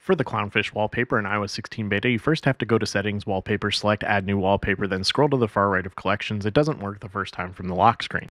For the Clownfish wallpaper in iOS 16 beta, you first have to go to Settings, Wallpaper, select Add New Wallpaper, then scroll to the far right of Collections. It doesn't work the first time from the lock screen.